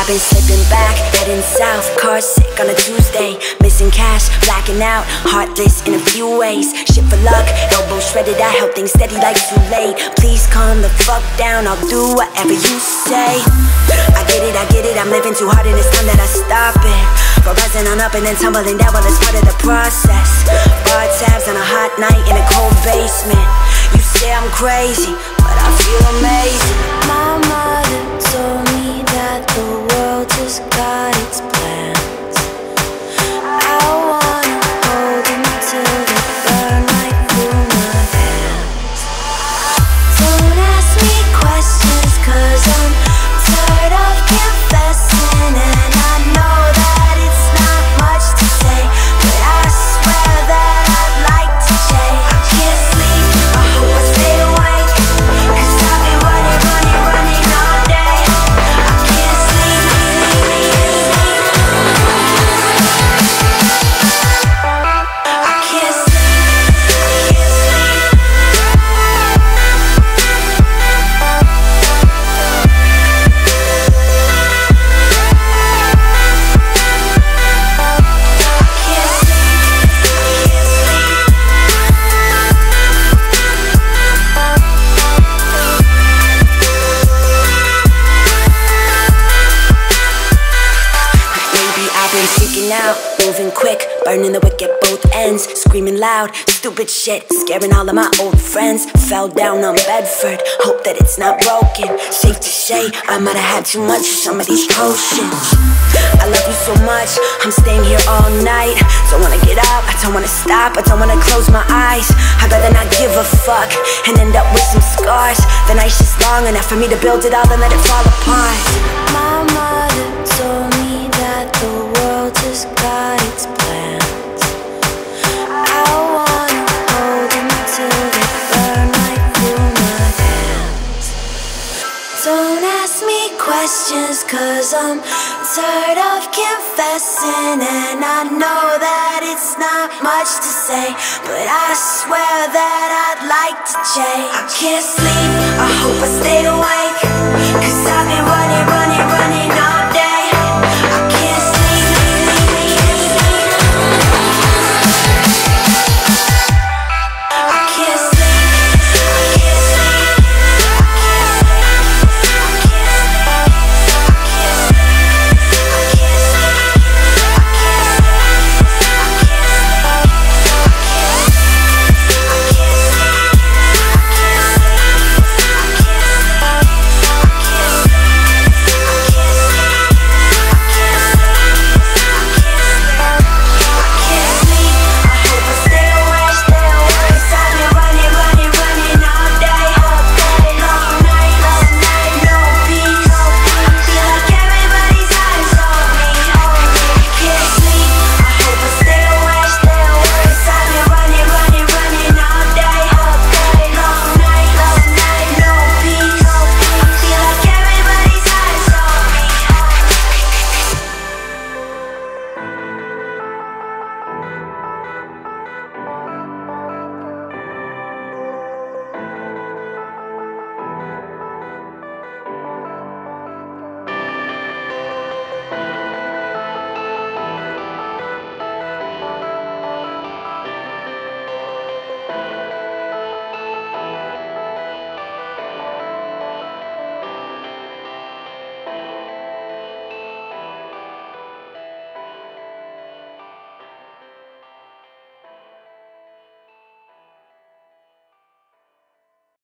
been slipping back, heading south, car sick on a Tuesday, missing cash, blacking out, heartless in a few ways. Shit for luck, elbow shredded, I held things steady like too late. Please calm the fuck down, I'll do whatever you say. I get it, I'm living too hard and it's time that I stop it. For rising on up and then tumbling down, well it's part of the process. Bar tabs on a hot night in a cold basement. You say I'm crazy, but I feel amazing. My mother told me that the world just got its plans. I wanna hold them till they burn right through my hands. Don't ask me questions, cause I'm tired of confessing. And I know that it's not much to say, but I swear that I'd like to change. I can't sleep, I hope I stay awake, cause I've been running all day. I can't sleep, I can't sleep. Out, moving quick, burning the wick at both ends, screaming loud, stupid shit, scaring all of my old friends. Fell down on Bedford, hope that it's not broken. Safe to say, I might have had too much of some of these potions. I love you so much, I'm staying here all night. Don't wanna get up, I don't wanna stop, I don't wanna close my eyes. I'd rather not give a fuck and end up with some scars. The night's just long enough for me to build it all and let it fall apart. My mother told me that the world just got its plans. I wanna hold them till they burn right through my hands. Don't ask me questions, cause I'm tired of confessing. And I know that it's not much to say, but I swear that I'd like to change. I can't sleep, I hope I stay awake, cause I've been running